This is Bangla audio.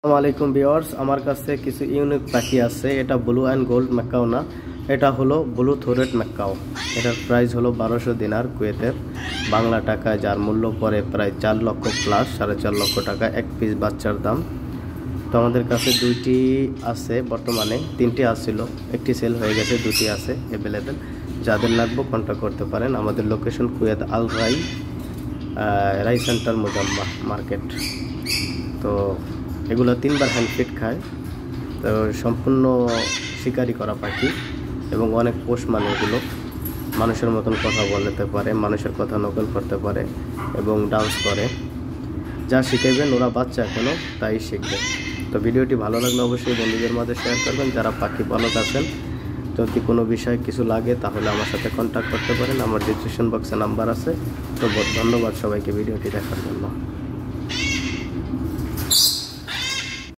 আসসালামু আলাইকুম ভিউয়ার্স, আমার কাছে কিছু ইউনিক পাখি আছে। এটা ব্লু অ্যান্ড গোল্ড ম্যাকাও না, এটা হলো ব্লু থ্রোটেড ম্যাকাও। এটার প্রাইস হলো 1200 দিনার কুয়েতের, বাংলা টাকায় যার মূল্য পড়ে প্রায় 4 লক্ষ প্লাস, 4.5 লক্ষ টাকা এক পিস বাচ্চার দাম। তো আমাদের কাছে দুইটি আছে বর্তমানে, তিনটি আসছিল, একটি সেল হয়ে গেছে, দুটি আছে অ্যাভেলেবেল। যাদের লাগবে কন্ট্যাক্ট করতে পারেন। আমাদের location Kuwait Al Rai centre Mujamma market. তো এগুলো 3 বার হ্যান্ড ফিড খায়। তো সম্পূর্ণ শিকারি করা পাখি এবং অনেক পোষ, মানে এগুলো মানুষের মতন কথা বলতে পারে, মানুষের কথা নকল করতে পারে এবং ডান্স করে। যা শিখাইবেন ওরা বাচ্চা এখনও, তাই শিখবে। তো ভিডিওটি ভালো লাগলে অবশ্যই বন্ধুদের মাঝে শেয়ার করবেন। যারা পাখি পালক আছেন, যদি কোনো বিষয়ে কিছু লাগে তাহলে আমার সাথে কন্ট্যাক্ট করতে পারেন। আমার ডিসক্রিপশন বক্সে নাম্বার আছে। তো ধন্যবাদ সবাইকে ভিডিওটি দেখার জন্য।